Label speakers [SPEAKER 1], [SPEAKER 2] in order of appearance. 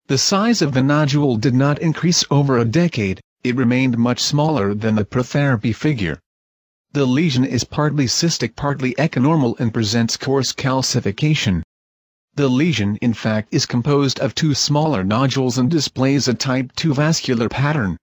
[SPEAKER 1] The size of the nodule did not increase over a decade, it remained much smaller than the protherapy figure. The lesion is partly cystic, partly echonormal and presents coarse calcification. The lesion in fact is composed of two smaller nodules and displays a type II vascular pattern.